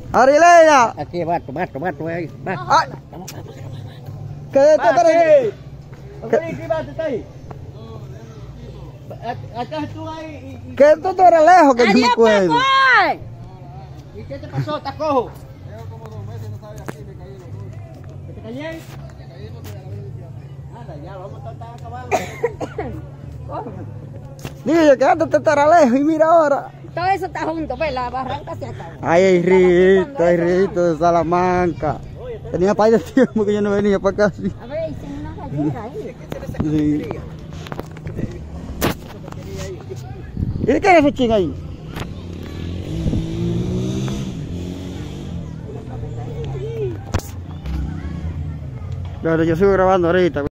Arilena. Aquí, bato, ahí. Va. Ay. Quédate para ahí. Acá tú ahí. Que tú eres lejos, que yo no puedo. ¿Y qué te pasó? ¿Estás cojo? Llevo como 2 meses, no sabes aquí, me caí los dos. ¿Que te caí? Me caí porque la vida. Nada, ya, vamos a estar acabando. Dije, quédate, te estará lejos y mira ahora. Todo eso está junto, pues la barranca se acabó. Ay, hay rito de Salamanca. Tenía par de tiempo que yo no venía para acá. Sí. A ver, hicieron una gallera ahí. Sí. ¿Y de qué es ese ching ahí? Pero yo sigo grabando ahorita.